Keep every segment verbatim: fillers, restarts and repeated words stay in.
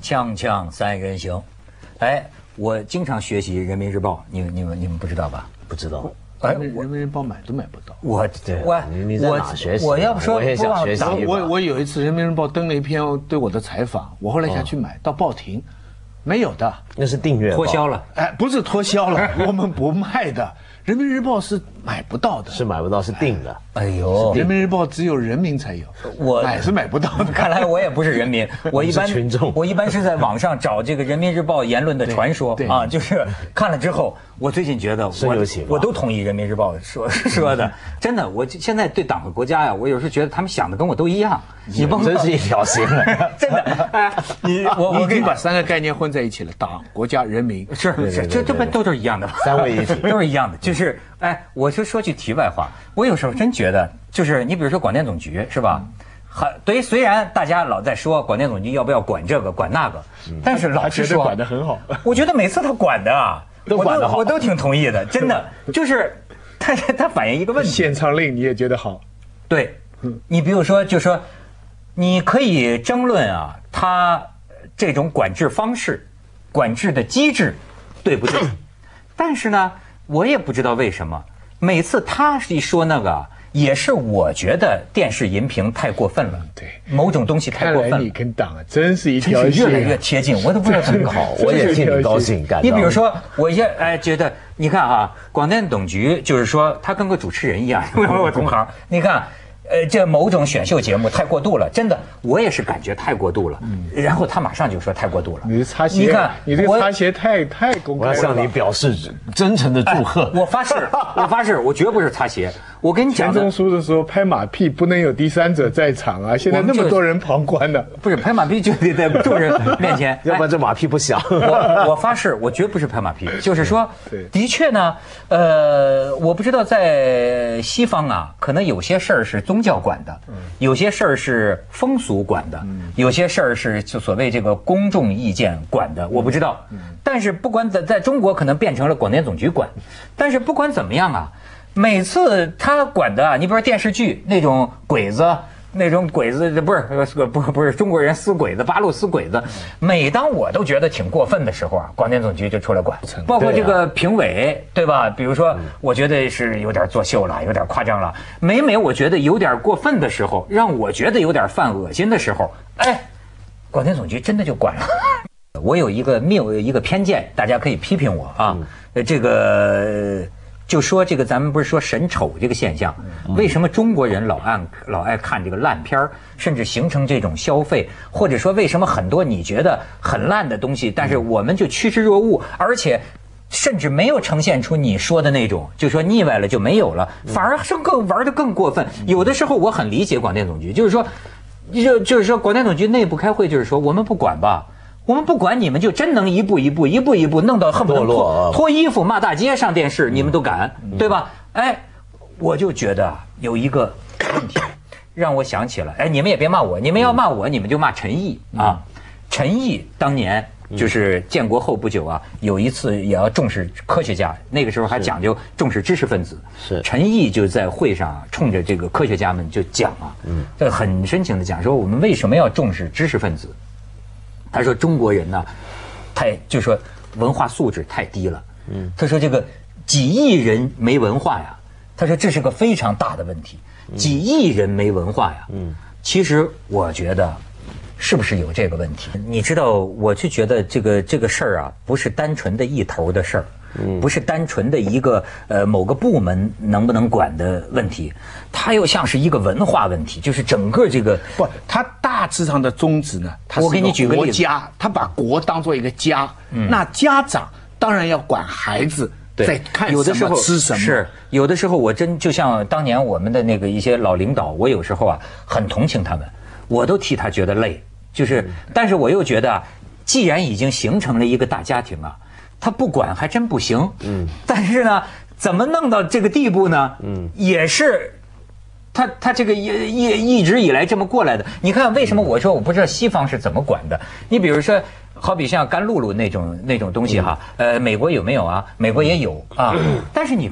锵锵三人行，哎，我经常学习人民日报，你你们你们不知道吧？ 不知道。 哎，人民日报买都买不到。 我对， 我你你在哪学习？ 我要不说我也想学习。 我我有一次人民日报登了一篇对我的采访，我后来下去买到报亭，没有的， 那是订阅脱销了。 哎，不是脱销了，我们不卖的。人民日报是买不到的， 是买不到，是订的。 哎呦， 人民日报只有人民才有， 我买是买不到的。 看来我也不是人民，我一般群众， 我一般是在网上找这个人民日报言论的传说啊，就是看了之后，我最近觉得我我都同意人民日报说说的，真的，我现在对党和国家呀，我有时候觉得他们想的跟我都一样， 你甭真是一条心， 真的，哎，你我我给你把三个概念混在一起了，党、国家、人民， 是是，这这不都是一样的， 三位一体， 都是一样的，就是。是，哎，我就说句题外话，我有时候真觉得，就是你比如说广电总局是吧？很对，虽然大家老在说广电总局要不要管这个管那个，但是老实说， 管得很好。 我觉得每次他管的啊， 都管得好， 我都挺同意的，真的，就是他他反映一个问题。 限仓令你也觉得好？ 对，你比如说，就说你可以争论啊，他这种管制方式、管制的机制对不对？但是呢。我也不知道为什么，每次他一说那个，也是我觉得电视荧屏太过分了，对，某种东西太过分了。 你跟党啊，真是一条线， 越来越贴近，我都不知道怎么好， 我也替你高兴。 你比如说，我也哎觉得，你看啊，广电总局就是说，他跟个主持人一样，因为我同行，你看。呃，这某种选秀节目太过度了，真的，我也是感觉太过度了。嗯，然后他马上就说太过度了。 你擦鞋， 你看你这个擦鞋太太公开了。 我要向你表示真诚的祝贺。 我发誓，我发誓，我绝不是擦鞋。我跟你讲， 钱钟书的时候拍马屁不能有第三者在场啊，现在那么多人旁观呢。 不是拍马屁就得在众人面前， 要不然这马屁不响。 我我发誓，我绝不是拍马屁，就是说，的确呢，呃，我不知道在西方啊，可能有些事儿是宗教管的。有些事儿是风俗管的，有些事儿是就所谓这个公众意见管的，我不知道。但是不管在在中国可能变成了广电总局管，但是不管怎么样啊，每次他管的啊，你比如说电视剧那种鬼子。那种鬼子不是不不是中国人撕鬼子，八路撕鬼子。每当我都觉得挺过分的时候啊，广电总局就出来管，包括这个评委，对吧？比如说，我觉得是有点作秀了，有点夸张了。每每我觉得有点过分的时候，让我觉得有点犯恶心的时候，哎，广电总局真的就管了。我有一个谬一个偏见，大家可以批评我啊。这个。就说这个，咱们不是说神丑这个现象，为什么中国人老爱老爱看这个烂片儿，甚至形成这种消费，或者说为什么很多你觉得很烂的东西，但是我们就趋之若鹜，而且甚至没有呈现出你说的那种，就说腻歪了就没有了，反而是更玩得更过分。有的时候我很理解广电总局，就是说，就就是说广电总局内部开会，就是说我们不管吧。我们不管你们就真能一步一步一步一步弄到恨不得脱脱衣服骂大街上电视，你们都敢，对吧？哎，我就觉得有一个问题，让我想起了，哎，你们也别骂我，你们要骂我，你们就骂陈毅啊。陈毅当年就是建国后不久啊，有一次也要重视科学家，那个时候还讲究重视知识分子。是陈毅就在会上冲着这个科学家们就讲啊，嗯，很深情的讲说我们为什么要重视知识分子。他说中国人呢，太就说文化素质太低了。嗯，他说这个几亿人没文化呀，他说这是个非常大的问题。几亿人没文化呀，嗯，其实我觉得是不是有这个问题？你知道，我就觉得这个这个事儿啊，不是单纯的一头的事儿。嗯，不是单纯的一个呃某个部门能不能管的问题，它又像是一个文化问题，就是整个这个不，它大致上的宗旨呢，它我给你举个例子， 国家，他把国当做一个家，嗯，那家长当然要管孩子在看有的时候吃什么， 是有的时候我真就像当年我们的那个一些老领导，我有时候啊很同情他们，我都替他觉得累，就是但是我又觉得啊，既然已经形成了一个大家庭啊。他不管还真不行，嗯，但是呢，怎么弄到这个地步呢？嗯，也是，他他这个一一一直以来这么过来的。你看，为什么我说我不知道西方是怎么管的？你比如说，好比像甘露露那种那种东西哈，呃，美国有没有啊？美国也有啊，但是你看，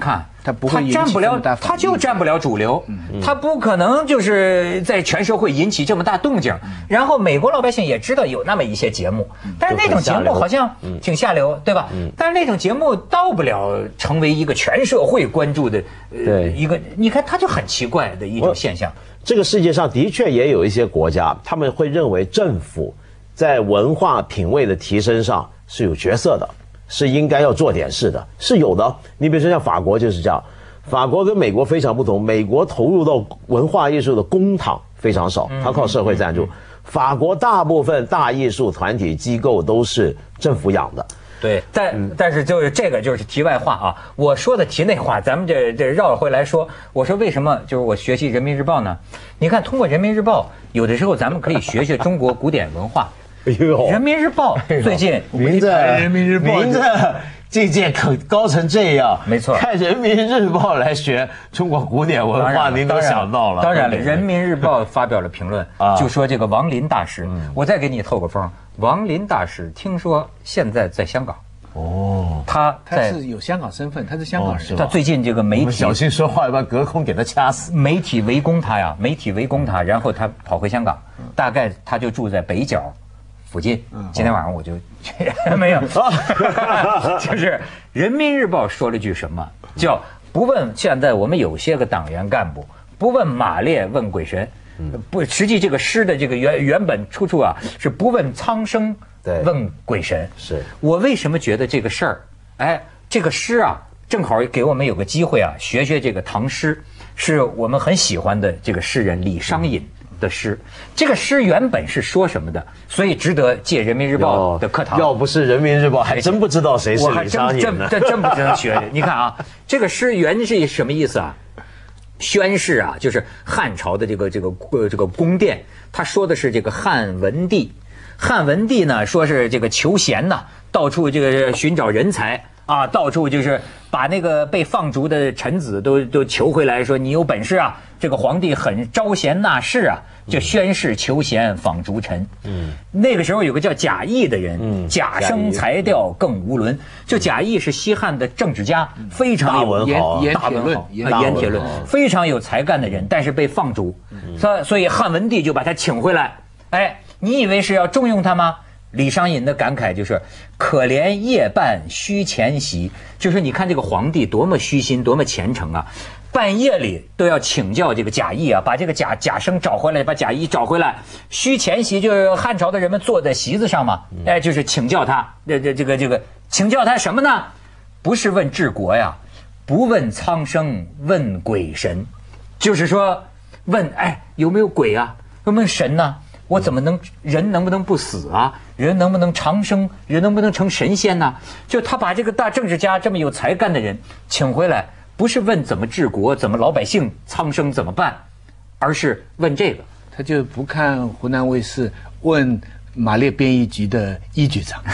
他不会他占不了，他就占不了主流，他不可能就是在全社会引起这么大动静。然后美国老百姓也知道有那么一些节目，但是那种节目好像挺下流，对吧？但是那种节目到不了成为一个全社会关注的呃一个，你看他就很奇怪的一种现象。 这个世界上的确也有一些国家，他们会认为政府在文化品味的提升上是有角色的。是应该要做点事的，是有的。你比如说像法国就是这样，法国跟美国非常不同，美国投入到文化艺术的公帑非常少，它靠社会赞助。法国大部分大艺术团体机构都是政府养的。 对，但但是就是这个就是题外话啊，我说的题内话，咱们这这绕回来说，我说为什么就是我学习人民日报呢？你看通过人民日报，有的时候咱们可以学学中国古典文化。人民日报最近名字人民日报名字境界可高成这样， 没错。 看人民日报来学中国古典文化，您都想到了。 当然了，人民日报发表了评论，就说这个王林大师，我再给你透个风，王林大师听说现在在香港。哦，他他是有香港身份，他是香港人。 他最近这个媒体小心说话，要不然隔空给他掐死。 媒体围攻他呀，媒体围攻他，然后他跑回香港，大概他就住在北角附近。今天晚上我就没有，就是人民日报说了句什么，叫不问现在我们有些个党员干部不问马列问鬼神，不，实际这个诗的这个原原本出处啊是不问苍生问鬼神。 是我为什么觉得这个事儿，哎，这个诗啊正好给我们有个机会啊学学这个唐诗，是我们很喜欢的这个诗人李商隐的诗。这个诗原本是说什么的，所以值得借人民日报的课堂。 要不是人民日报，还真不知道谁是李商隐呢。 这真不值得学。你看啊，这个诗原是什么意思啊？宣示啊，就是汉朝的这个这个呃这个宫殿，他说的是这个汉文帝。汉文帝呢，说是这个求贤呐，到处这个寻找人才啊，到处就是把那个被放逐的臣子都都求回来，说你有本事啊，这个皇帝很招贤纳士啊，就宣誓求贤访逐臣。嗯，那个时候有个叫贾谊的人，嗯，贾生才调更无伦。就贾谊是西汉的政治家，非常有盐大文豪，盐铁论非常有才干的人，但是被放逐，所所以汉文帝就把他请回来。哎，你以为是要重用他吗？李商隐的感慨就是可怜夜半虚前席，就是你看这个皇帝多么虚心多么虔诚啊，半夜里都要请教这个贾谊啊，把这个贾贾生找回来，把贾谊找回来。虚前席就是汉朝的人们坐在席子上嘛，哎，就是请教他，这这这个这个请教他什么呢？不是问治国呀，不问苍生问鬼神，就是说问哎有没有鬼啊，有没有神呢、啊？我怎么能人能不能不死啊？人能不能长生？人能不能成神仙呢？就他把这个大政治家这么有才干的人请回来，不是问怎么治国，怎么老百姓苍生怎么办，而是问这个。 他就不看湖南卫视，问马列编译局的一局长。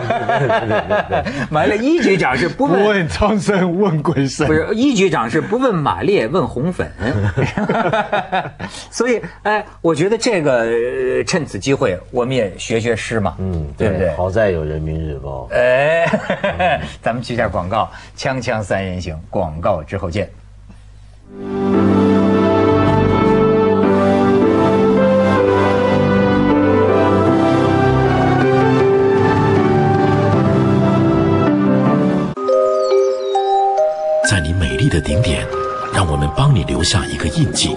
马列一局长是不问不问苍生问鬼神， 不是一局长是不问马列问红粉。所以哎，我觉得这个、呃、趁此机会我们也学学诗嘛，嗯，对不对？ 好在有人民日报。 哎，咱们去一下广告，锵锵三人行，广告之后见。 在你美丽的顶点，让我们帮你留下一个印记。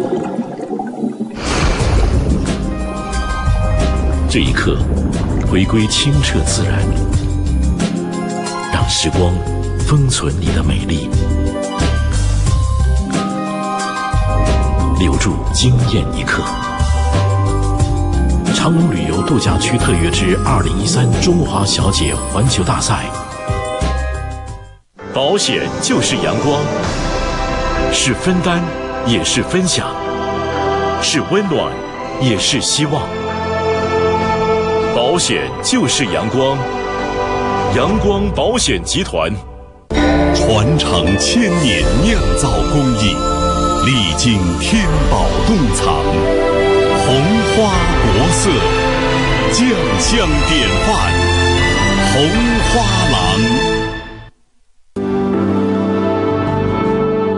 这一刻，回归清澈自然，让时光封存你的美丽，留住惊艳一刻。长隆旅游度假区特约之二零一三中华小姐环球大赛。保险就是阳光，是分担，也是分享，是温暖，也是希望。保险就是阳光，阳光保险集团，传承千年酿造工艺，历经天宝洞藏，红花国色，酱香典范，红花郎。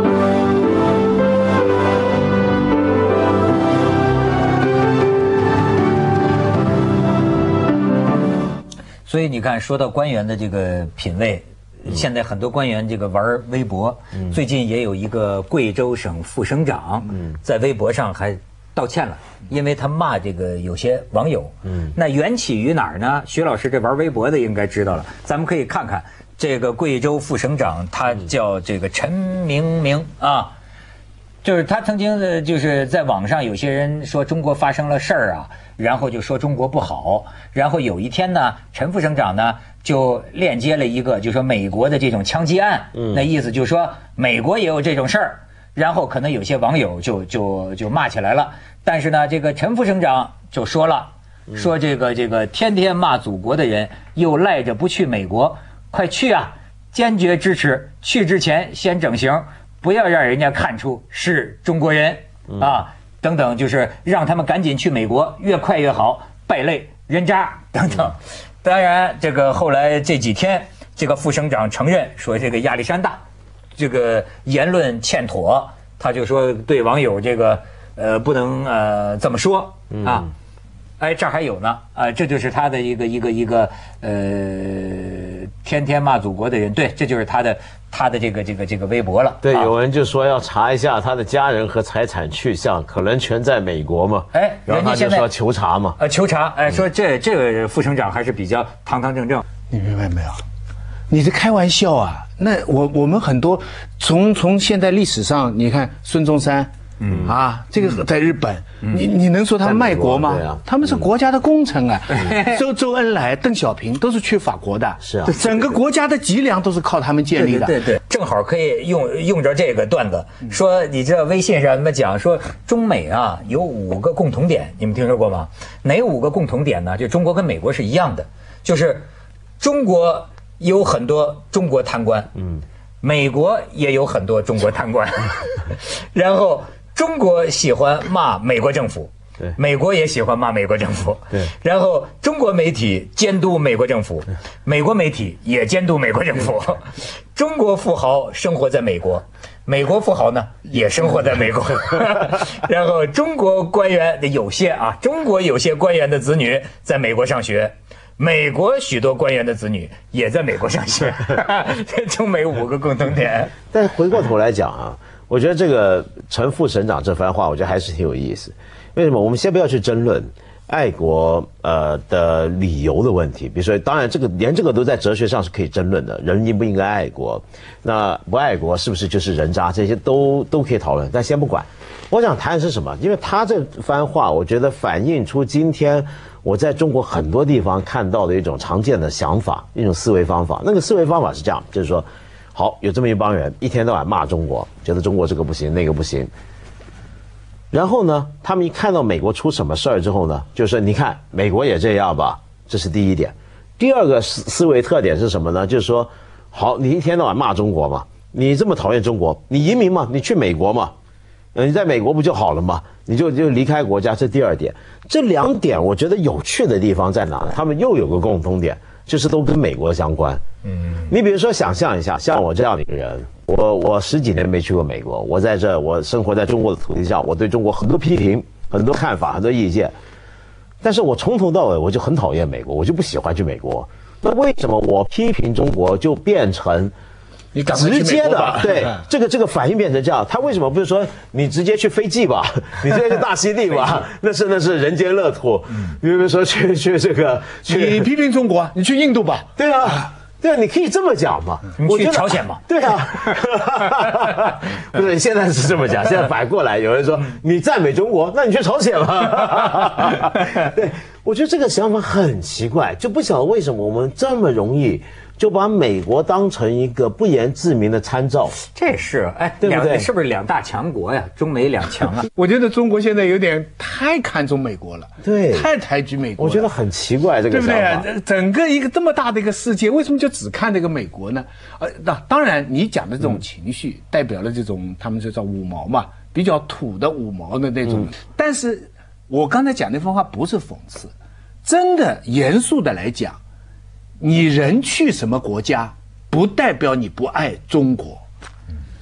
所以你看，说到官员的这个品味，现在很多官员这个玩微博，最近也有一个贵州省副省长在微博上还道歉了，因为他骂这个有些网友。那缘起于哪儿呢？徐老师这玩微博的应该知道了，咱们可以看看这个贵州副省长，他叫这个陈明明啊。就是他曾经的，就是在网上有些人说中国发生了事儿啊，然后就说中国不好，然后有一天呢，陈副省长呢就链接了一个，就说美国的这种枪击案，那意思就是说美国也有这种事儿，然后可能有些网友就就就骂起来了，但是呢，这个陈副省长就说了，说这个这个天天骂祖国的人又赖着不去美国，快去啊，坚决支持，去之前先整形。不要让人家看出是中国人啊，等等，就是让他们赶紧去美国，越快越好，败类人渣等等。当然，这个后来这几天，这个副省长承认说，这个亚历山大这个言论欠妥，他就说对网友这个呃不能呃这么说啊。哎，这儿还有呢啊，这就是他的一个一个一个呃，天天骂祖国的人，对，这就是他的他的这个这个这个微博了。 对，啊、有人就说要查一下他的家人和财产去向，可能全在美国嘛。哎，然后他就说求查嘛。 呃，求查，哎，说这这个副省长还是比较堂堂正正。 你明白没有？你是开玩笑啊？那我我们很多从从现在历史上，你看孙中山。嗯啊，这个在日本，嗯、你你能说他们卖国吗？啊、他们是国家的功臣啊，嗯、周周恩来、邓小平都是去法国的， 是啊， 整个国家的脊梁都是靠他们建立的。 对 对, 对对，正好可以用用着这个段子说，你知道微信上他们讲说中美啊有五个共同点，你们听说过吗？哪五个共同点呢？就中国跟美国是一样的，就是中国有很多中国贪官，嗯，美国也有很多中国贪官，然后。中国喜欢骂美国政府，对，美国也喜欢骂美国政府，对。然后中国媒体监督美国政府，美国媒体也监督美国政府。中国富豪生活在美国，美国富豪呢也生活在美国。然后中国官员的有些啊，中国有些官员的子女在美国上学。美国许多官员的子女也在美国上学，中美五个共同点。 但回过头来讲啊，我觉得这个陈副省长这番话，我觉得还是挺有意思。为什么？我们先不要去争论爱国呃的理由的问题，比如说，当然这个连这个都在哲学上是可以争论的，人应不应该爱国？那不爱国是不是就是人渣？这些都都可以讨论，但先不管。我想谈的是什么？因为他这番话，我觉得反映出今天我在中国很多地方看到的一种常见的想法，一种思维方法。那个思维方法是这样，就是说，好，有这么一帮人一天到晚骂中国，觉得中国这个不行，那个不行。然后呢，他们一看到美国出什么事儿之后呢，就是你看美国也这样吧，这是第一点。第二个思思维特点是什么呢？就是说，好，你一天到晚骂中国嘛，你这么讨厌中国，你移民嘛，你去美国嘛。你在美国不就好了吗？你就就离开国家，这第二点。这两点我觉得有趣的地方在哪呢？他们又有个共同点，就是都跟美国相关。嗯，你比如说想象一下，像我这样的一个人，我我十几年没去过美国，我在这我生活在中国的土地上，我对中国很多批评、很多看法、很多意见，但是我从头到尾我就很讨厌美国，我就不喜欢去美国。那为什么我批评中国就变成？ 你直接的对这个这个反应变成这样，他为什么不是说你直接去斐济吧，你直接去大溪地吧，那是那是人间乐土。你比如说去去这个， 你批评中国，你去印度吧。 对啊，对啊，你可以这么讲嘛。 你去朝鲜嘛。 对啊，不是现在是这么讲，现在反过来有人说你赞美中国，那你去朝鲜吧。对，我觉得这个想法很奇怪，就不晓得为什么我们这么容易。就把美国当成一个不言自明的参照， 这是哎， 对不对？ 是不是两大强国呀？中美两强啊！ 我觉得中国现在有点太看重美国了， 对， 太抬举美国了。 我觉得很奇怪，这个想法， 对不对？整个一个这么大的一个世界，为什么就只看这个美国呢？呃，那当然，你讲的这种情绪，代表了这种他们就叫五毛嘛，比较土的五毛的那种。嗯、但是我刚才讲那番话不是讽刺，真的严肃的来讲。你人去什么国家，不代表你不爱中国。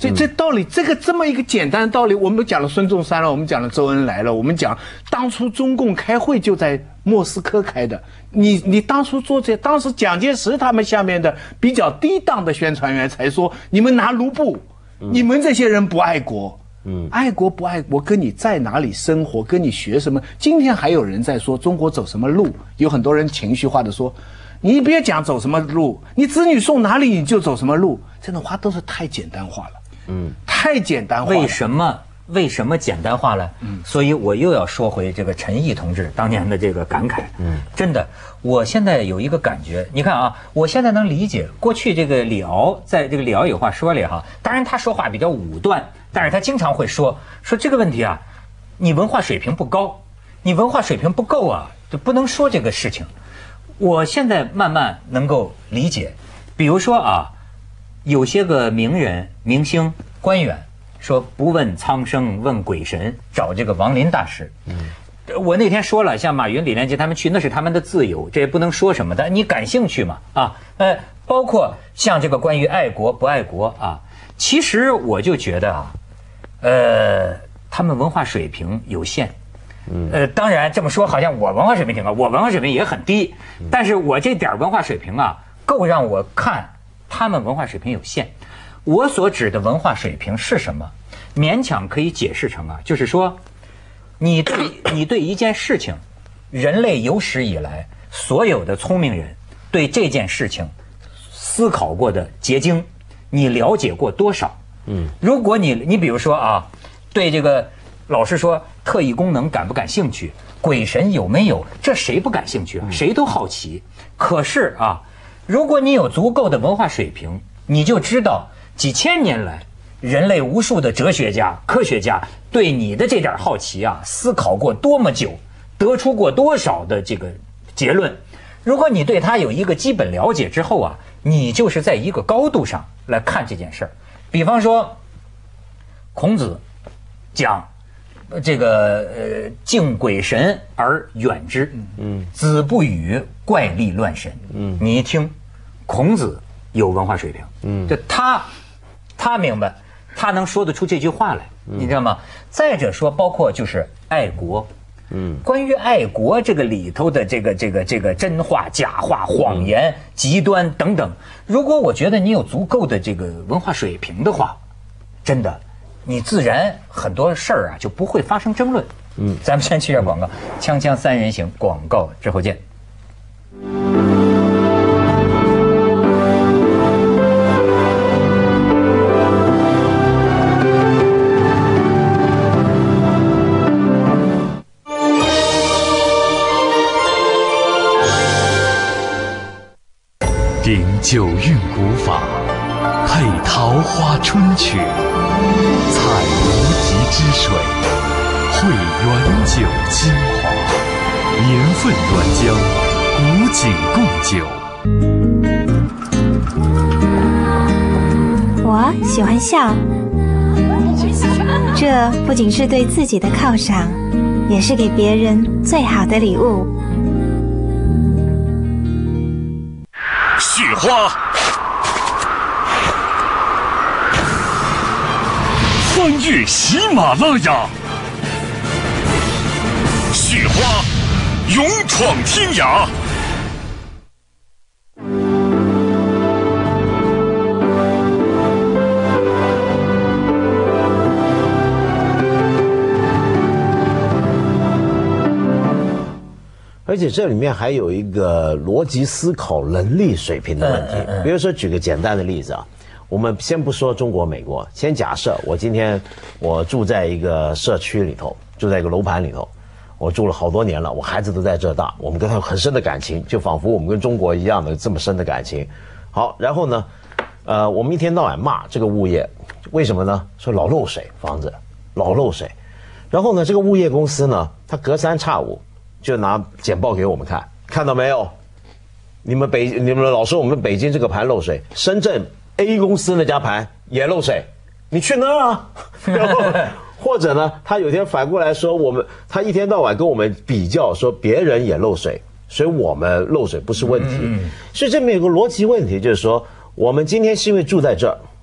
这这道理，这个这么一个简单的道理，我们讲了孙中山了，我们讲了周恩来了，我们讲当初中共开会就在莫斯科开的，你你当初做这，当时蒋介石他们下面的比较低档的宣传员才说，你们拿卢布，你们这些人不爱国。嗯，爱国不爱国，跟你在哪里生活，跟你学什么。今天还有人在说中国走什么路，有很多人情绪化的说，你别讲走什么路，你子女送哪里你就走什么路，这种话都是太简单化了。嗯，太简单化了。 为什么？为什么简单化了？嗯，所以我又要说回这个陈毅同志当年的这个感慨。嗯，真的，我现在有一个感觉，你看啊，我现在能理解过去这个李敖在这个李敖有话说里哈，当然他说话比较武断。但是他经常会说说这个问题啊，你文化水平不高，你文化水平不够啊，就不能说这个事情。我现在慢慢能够理解，比如说啊，有些个名人、明星、官员说不问苍生问鬼神，找这个王林大师。嗯，我那天说了，像马云、李连杰他们去，那是他们的自由，这也不能说什么的。你感兴趣嘛？啊，呃，包括像这个关于爱国不爱国啊，其实我就觉得啊。呃，他们文化水平有限，呃，当然这么说好像我文化水平挺高，我文化水平也很低，但是我这点文化水平啊，够让我看他们文化水平有限。我所指的文化水平是什么？勉强可以解释成啊，就是说，你对你对一件事情，人类有史以来所有的聪明人对这件事情思考过的结晶，你了解过多少？嗯，如果你你比如说啊，对这个老实说，特异功能感不感兴趣？鬼神有没有？这谁不感兴趣啊？谁都好奇。可是啊，如果你有足够的文化水平，你就知道几千年来，人类无数的哲学家、科学家对你的这点好奇啊，思考过多么久，得出过多少的这个结论。如果你对他有一个基本了解之后啊，你就是在一个高度上来看这件事儿。比方说，孔子讲这个呃敬鬼神而远之，嗯，子不语怪力乱神，嗯，你一听，孔子有文化水平，嗯，就他他明白，他能说得出这句话来，你知道吗？再者说，包括就是爱国。嗯，关于爱国这个里头的这个这个这个真话、假话、谎言、极端等等，如果我觉得你有足够的这个文化水平的话，真的，你自然很多事儿啊就不会发生争论。嗯，咱们先去下广告，锵锵三人行，广告之后见。 听九韵古法，配桃花春曲，采无极之水，汇原酒精华，年份原浆，古井贡酒。 我喜欢笑，这不仅是对自己的犒赏，也是给别人最好的礼物。 雪花，翻越喜马拉雅，雪花，勇闯天涯。 而且这里面还有一个逻辑思考能力水平的问题。比如说，举个简单的例子啊，我们先不说中国、美国，先假设我今天我住在一个社区里头，住在一个楼盘里头，我住了好多年了，我孩子都在这大，我们跟他有很深的感情，就仿佛我们跟中国一样的这么深的感情。好，然后呢，呃，我们一天到晚骂这个物业，为什么呢？说老漏水，房子老漏水。然后呢，这个物业公司呢，他隔三差五就拿简报给我们看，看到没有？你们北你们老说我们北京这个盘漏水，深圳 A 公司那家盘也漏水，你去那儿啊？然后或者呢，他有天反过来说我们，他一天到晚跟我们比较，说别人也漏水，所以我们漏水不是问题。所以这边有个逻辑问题，就是说我们今天是因为住在这儿，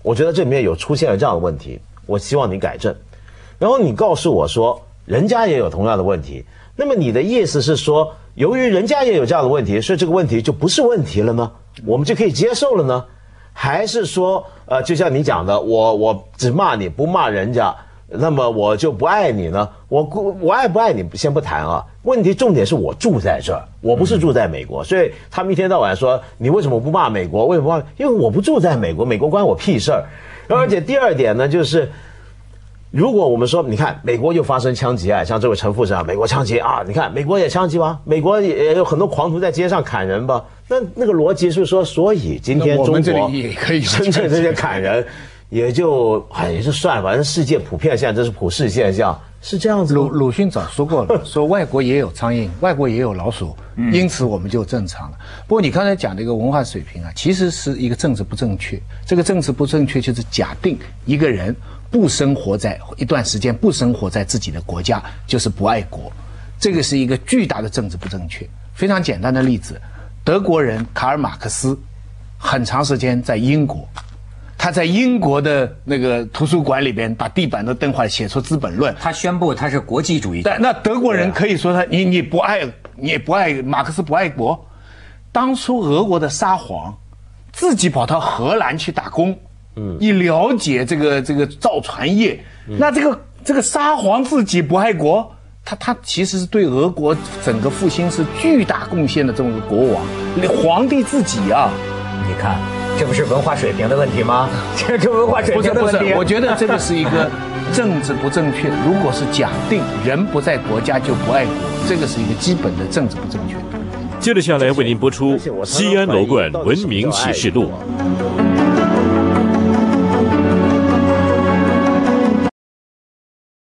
我觉得这里面有出现了这样的问题，我希望你改正。然后你告诉我说，人家也有同样的问题，那么你的意思是说，由于人家也有这样的问题，所以这个问题就不是问题了呢？我们就可以接受了呢？还是说，呃，就像你讲的，我我只骂你不骂人家，那么我就不爱你呢？我我爱不爱你先不谈啊，问题重点是我住在这儿，我不是住在美国，所以他们一天到晚说你为什么不骂美国？为什么不骂？因为我不住在美国，美国关我屁事儿。而且第二点呢，就是如果我们说，你看美国又发生枪击案，像这位陈副长，美国枪击啊，你看美国也枪击吧，美国也有很多狂徒在街上砍人吧，那那个逻辑是说，所以今天中国深圳这些砍人。也就哎也就算了，反正世界普遍现在这是普世现象，是这样子。 鲁鲁迅早说过了，说外国也有苍蝇，外国也有老鼠，因此我们就正常了。不过你刚才讲的一个文化水平啊，其实是一个政治不正确。这个政治不正确就是假定一个人不生活在一段时间不生活在自己的国家就是不爱国，这个是一个巨大的政治不正确。非常简单的例子，德国人卡尔马克思很长时间在英国。他在英国的那个图书馆里边把地板都蹬坏，写出《资本论》。 他宣布他是国际主义者。 但那德国人可以说他你你不爱你也不爱马克思不爱国。当初俄国的沙皇自己跑到荷兰去打工，嗯，以了解这个这个造船业。嗯、那这个这个沙皇自己不爱国，他他其实是对俄国整个复兴是巨大贡献的这么一个国王，皇帝自己啊， 你看。这不是文化水平的问题吗？这是文化水平的问题。 不是，我觉得这个是一个政治不正确。如果是假定人不在国家就不爱国，这个是一个基本的政治不正确。 接着下来为您播出《西安楼冠文明启示录》。